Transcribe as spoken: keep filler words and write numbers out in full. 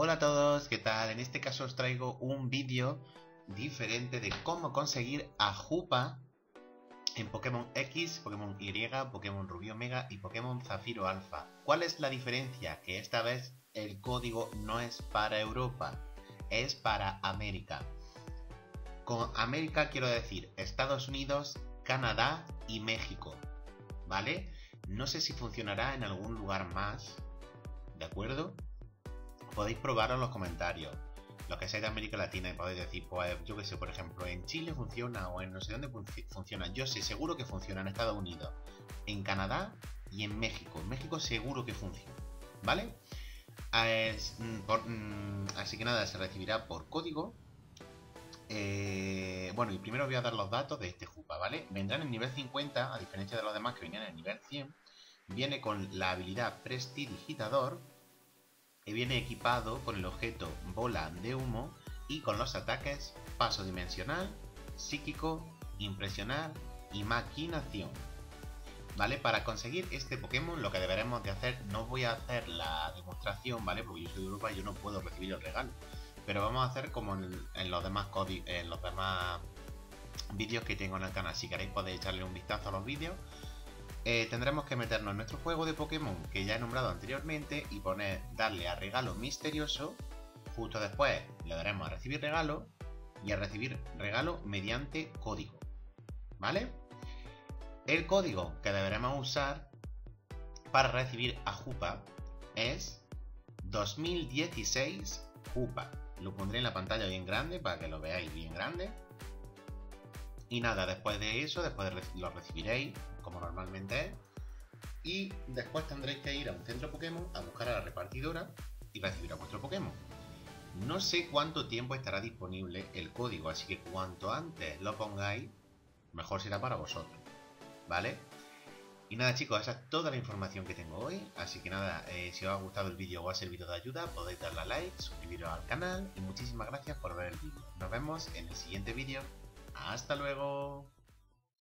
Hola a todos, ¿qué tal? En este caso os traigo un vídeo diferente de cómo conseguir a Hoopa en Pokémon X, Pokémon Y, Pokémon Rubí Omega y Pokémon Zafiro Alpha. ¿Cuál es la diferencia? Que esta vez el código no es para Europa, es para América. Con América quiero decir Estados Unidos, Canadá y México, ¿vale? No sé si funcionará en algún lugar más, ¿de acuerdo? Podéis probarlo en los comentarios. Los que seáis de América Latina y podéis decir, pues yo que sé, por ejemplo, en Chile funciona o en no sé dónde funciona. Yo sé seguro que funciona en Estados Unidos, en Canadá y en México. En México seguro que funciona, ¿vale? Es, por, así que nada, se recibirá por código. Eh, bueno, y primero voy a dar los datos de este Hoopa, ¿vale? Vendrá en el nivel cincuenta, a diferencia de los demás que venían en el nivel cien. Viene con la habilidad Prestidigitador. Y viene equipado con el objeto Bola de Humo y con los ataques Paso Dimensional, Psíquico, Impresionar y Maquinación. ¿Vale? Para conseguir este Pokémon lo que deberemos de hacer, no voy a hacer la demostración, ¿vale? Porque yo soy de Europa y yo no puedo recibir el regalo. Pero vamos a hacer como en, en los demás en los demás vídeos que tengo en el canal. Si queréis podéis echarle un vistazo a los vídeos. Eh, tendremos que meternos en nuestro juego de Pokémon que ya he nombrado anteriormente y poner, darle a regalo misterioso. Justo después le daremos a recibir regalo y a recibir regalo mediante código, ¿vale? El código que deberemos usar para recibir a Hoopa es dos mil dieciséis Hoopa. Lo pondré en la pantalla bien grande para que lo veáis bien grande. Y nada, después de eso, después lo recibiréis como normalmente es. Y después tendréis que ir a un centro Pokémon a buscar a la repartidora y recibir a vuestro Pokémon. No sé cuánto tiempo estará disponible el código, así que cuanto antes lo pongáis, mejor será para vosotros, ¿vale? Y nada chicos, esa es toda la información que tengo hoy. Así que nada, eh, si os ha gustado el vídeo o ha servido de ayuda, podéis darle a like, suscribiros al canal y muchísimas gracias por ver el vídeo. Nos vemos en el siguiente vídeo. ¡Hasta luego!